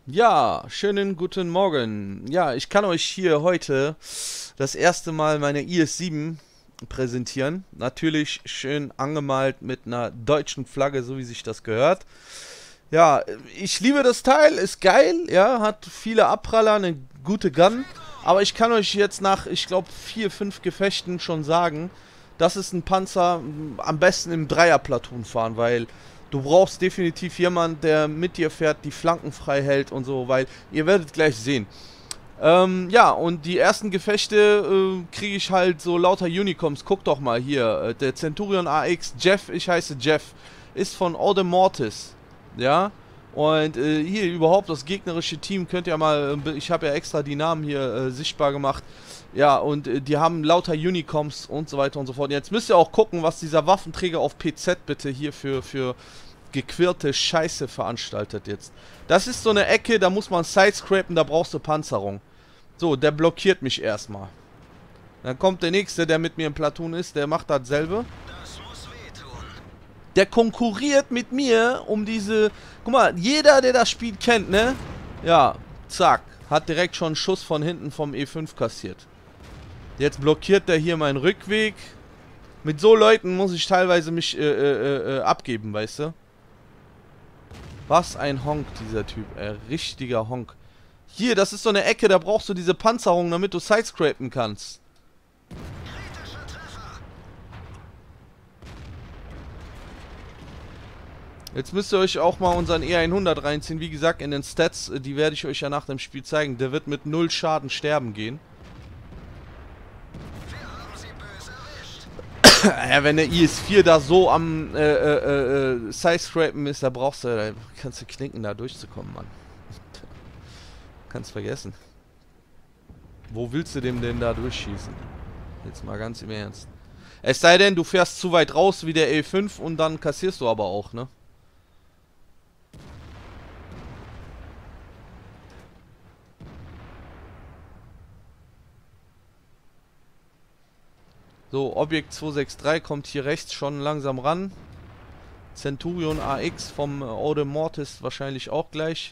Ja, schönen guten Morgen. Ja, ich kann euch hier heute das erste Mal meine IS-7 präsentieren. Natürlich schön angemalt mit einer deutschen Flagge, so wie sich das gehört. Ja, ich liebe das Teil, ist geil, ja, hat viele Abpraller, eine gute Gun. Aber ich kann euch jetzt nach, ich glaube, 4, 5 Gefechten schon sagen, das ist ein Panzer, am besten im Dreier-Platoon fahren, weil du brauchst definitiv jemanden, der mit dir fährt, die Flanken frei hält und so, weil ihr werdet gleich sehen. Ja, und die ersten Gefechte kriege ich halt so lauter Unicoms. Guck doch mal hier, der Centurion AX, Jeff, ich heiße Jeff, ist von Ode Mortis. Ja, und hier überhaupt das gegnerische Team könnt ihr mal, ich habe ja extra die Namen hier sichtbar gemacht. Ja, und die haben lauter Unicoms und so weiter und so fort. Jetzt müsst ihr auch gucken, was dieser Waffenträger auf PZ bitte hier für gequirlte Scheiße veranstaltet jetzt. Das ist so eine Ecke, da muss man sidescrapen, da brauchst du Panzerung. So, der blockiert mich erstmal. Dann kommt der nächste, der mit mir im Platoon ist, der macht dasselbe. Der konkurriert mit mir um diese... Guck mal, jeder, der das Spiel kennt, ne? Ja, zack. Hat direkt schon einen Schuss von hinten vom E5 kassiert. Jetzt blockiert der hier meinen Rückweg. Mit so Leuten muss ich teilweise mich abgeben, weißt du? Was ein Honk, dieser Typ. Richtiger Honk. Hier, das ist so eine Ecke, da brauchst du diese Panzerung, damit du sidescrapen kannst. Jetzt müsst ihr euch auch mal unseren E100 reinziehen. Wie gesagt, in den Stats, die werde ich euch ja nach dem Spiel zeigen. Der wird mit 0 Schaden sterben gehen. Ja, wenn der IS-4 da so am Sidescrapen ist, da kannst du knicken, da durchzukommen, Mann. Kannst vergessen. Wo willst du dem denn da durchschießen? Jetzt mal ganz im Ernst. Es sei denn, du fährst zu weit raus wie der E5 und dann kassierst du aber auch, ne? So, Objekt 263 kommt hier rechts schon langsam ran. Centurion AX vom Ode Mortis wahrscheinlich auch gleich.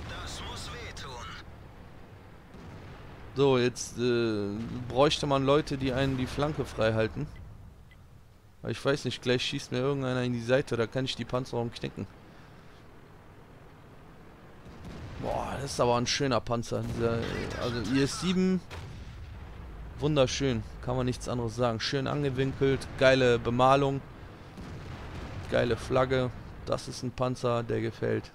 So, jetzt bräuchte man Leute, die einen die Flanke frei halten. Aber ich weiß nicht, gleich schießt mir irgendeiner in die Seite, da kann ich die Panzerung knicken. Boah, das ist aber ein schöner Panzer. Also IS-7, wunderschön, kann man nichts anderes sagen. Schön angewinkelt, geile Bemalung, geile Flagge. Das ist ein Panzer, der gefällt.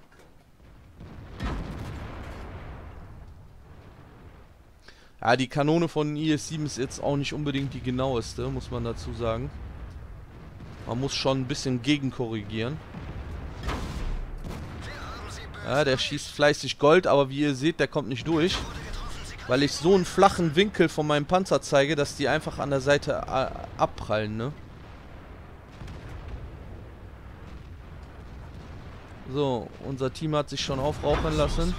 Ja, die Kanone von IS-7 ist jetzt auch nicht unbedingt die genaueste, muss man dazu sagen. Man muss schon ein bisschen gegenkorrigieren. Ja, der schießt fleißig Gold, aber wie ihr seht, der kommt nicht durch. Weil ich so einen flachen Winkel von meinem Panzer zeige, dass die einfach an der Seite abprallen, ne? So, unser Team hat sich schon aufrauchen lassen.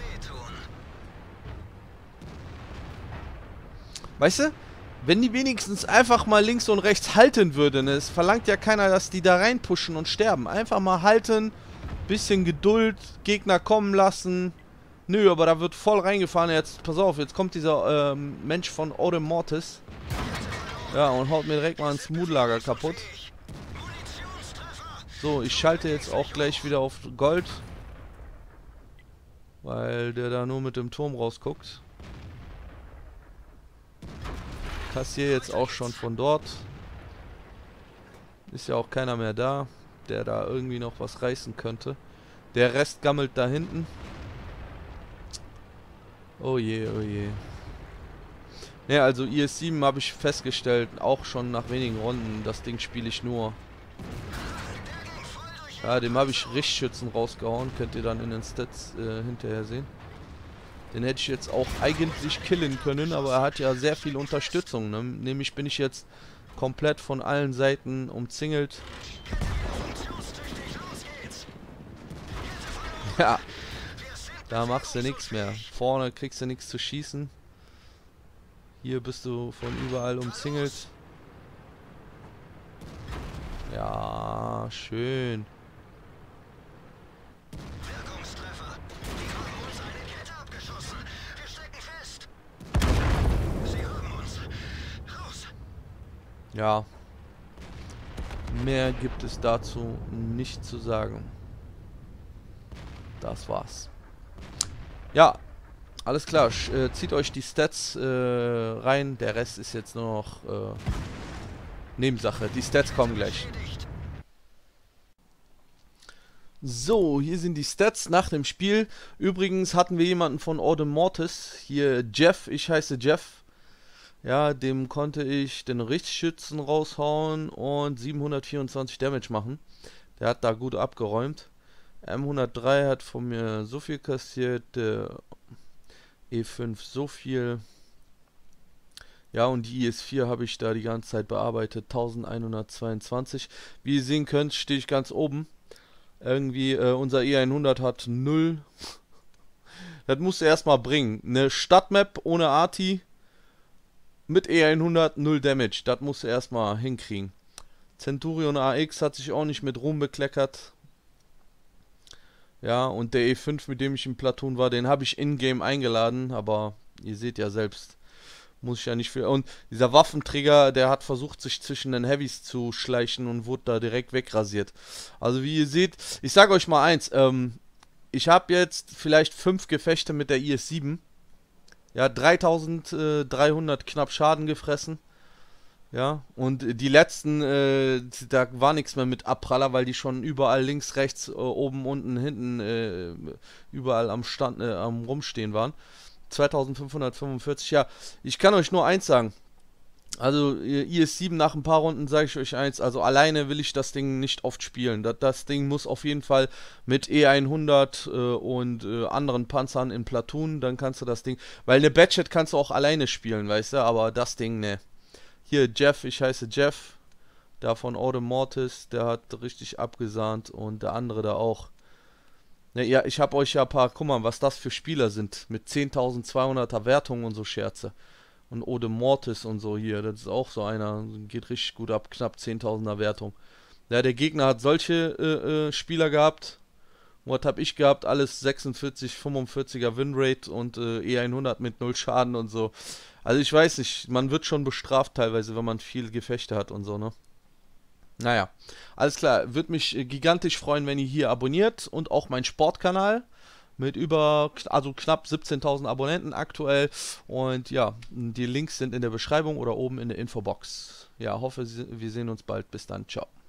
Weißt du? Wenn die wenigstens einfach mal links und rechts halten würden, es verlangt ja keiner, dass die da reinpushen und sterben. Einfach mal halten, bisschen Geduld, Gegner kommen lassen. Nö, aber da wird voll reingefahren. Jetzt, pass auf, jetzt kommt dieser Mensch von Ode Mortis. Ja, und haut mir direkt mal ein Smooth-Lager kaputt. So, ich schalte jetzt auch gleich wieder auf Gold. Weil der da nur mit dem Turm rausguckt. Kassiere jetzt auch schon von dort. Ist ja auch keiner mehr da, der da irgendwie noch was reißen könnte. Der Rest gammelt da hinten. Oh je, oh je. Ne, also IS-7 habe ich festgestellt, auch schon nach wenigen Runden. Das Ding spiele ich nur. Ja, dem habe ich Richtschützen rausgehauen. Könnt ihr dann in den Stats hinterher sehen. Den hätte ich jetzt auch eigentlich killen können, aber er hat ja sehr viel Unterstützung. Ne? Nämlich bin ich jetzt komplett von allen Seiten umzingelt. Ja, da machst du nichts mehr. Vorne kriegst du nichts zu schießen. Hier bist du von überall umzingelt. Ja, schön. Ja, mehr gibt es dazu nicht zu sagen. Das war's. Ja, alles klar. Zieht euch die Stats rein. Der Rest ist jetzt nur noch Nebensache. Die Stats kommen gleich. So, hier sind die Stats nach dem Spiel. Übrigens hatten wir jemanden von Order Mortis. Hier Jeff, ich heiße Jeff. Ja, dem konnte ich den Richtschützen raushauen und 724 Damage machen. Der hat da gut abgeräumt. M103 hat von mir so viel kassiert, der E5 so viel. Ja, und die IS-4 habe ich da die ganze Zeit bearbeitet, 1122. Wie ihr sehen könnt, stehe ich ganz oben. Irgendwie, unser E100 hat 0. Das musst du erstmal bringen. Eine Stadtmap ohne Arti mit E100 0 Damage. Das musst du erstmal hinkriegen. Centurion AX hat sich auch nicht mit Ruhm bekleckert. Ja, und der E5, mit dem ich im Platoon war, den habe ich in-game eingeladen, aber ihr seht ja selbst, muss ich ja nicht viel. Und dieser Waffenträger, der hat versucht, sich zwischen den Heavys zu schleichen und wurde da direkt wegrasiert. Also wie ihr seht, ich sage euch mal eins, ich habe jetzt vielleicht 5 Gefechte mit der IS-7. Ja, 3300 knapp Schaden gefressen. Ja, und die letzten, da war nichts mehr mit Abpraller, weil die schon überall links, rechts, oben, unten, hinten, überall am Rumstehen waren. 2545, ja, ich kann euch nur eins sagen. Also, IS-7 nach ein paar Runden sage ich euch eins, also alleine will ich das Ding nicht oft spielen. Das Ding muss auf jeden Fall mit E100 und anderen Panzern in Platoon, dann kannst du das Ding, weil eine Batchet kannst du auch alleine spielen, weißt du, aber das Ding, ne. Hier, Jeff, ich heiße Jeff, da von Order Mortis, der hat richtig abgesahnt und der andere da auch. Ne, ja, ich habe euch ja ein paar, guck mal, was das für Spieler sind, mit 10.200er Wertungen und so Scherze. Und Order Mortis und so hier, das ist auch so einer, geht richtig gut ab, knapp 10.000er Wertung. Ja, der Gegner hat solche Spieler gehabt. Was habe ich gehabt? Alles 46, 45er Winrate und E100 mit 0 Schaden und so. Also ich weiß nicht, man wird schon bestraft teilweise, wenn man viel Gefechte hat und so, ne? Naja, alles klar. Würde mich gigantisch freuen, wenn ihr hier abonniert und auch meinen Sportkanal mit also knapp 17.000 Abonnenten aktuell. Und ja, die Links sind in der Beschreibung oder oben in der Infobox. Ja, hoffe, wir sehen uns bald. Bis dann. Ciao.